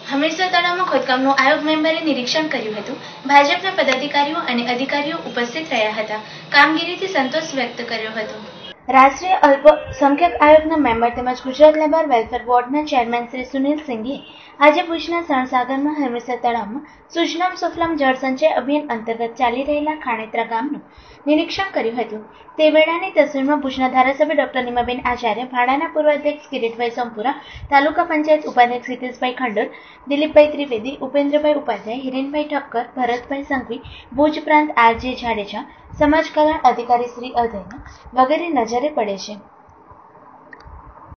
હમીરસર તળાવમાં ખોદકામનું આયોગ મેમ્બરે નિરીક્ષણ કર્યું હતું. ભાજપના પદાધિકારીઓ અને અધિકારીઓ ઉપસ્થિત રહ્યા હતા. કામગીરીથી સંતોષ વ્યક્ત કર્યો હતો. રાષ્ટ્રીય અલ્પસંખ્યક આયોગના મેમ્બર તેમજ ગુજરાત લેબર વેલફેર બોર્ડના ચેરમેન શ્રી સુનિલ સિંઘે આજે ભુજના સણસાગરમાં હમીરસર તળાવમાં સુજલામ સુફલામ જળ સંચય અભિયાન અંતર્ગત ચાલી રહેલા ખાણેત્રા ગામનું નિરીક્ષણ કર્યું હતું. તે વેળાની તસવીરમાં ભુજના ધારાસભ્ય ડોક્ટર નીમાબેન આચાર્ય, ભાડાના પૂર્વ અધ્યક્ષ કિરીટભાઈ સોમપુરા, તાલુકા પંચાયત ઉપાધ્યક્ષ હિતેશભાઈ ખંડોર, દિલીપભાઈ ત્રિવેદી, ઉપેન્દ્રભાઈ ઉપાધ્યાય, હિરેનભાઈ ઠક્કર, ભરતભાઈ સંઘવી, ભુજ પ્રાંત આર.જે. જાડેજા, સમાજ કલ્યાણ અધિકારી શ્રી અધૈયા વગેરે નજરે પડે છે.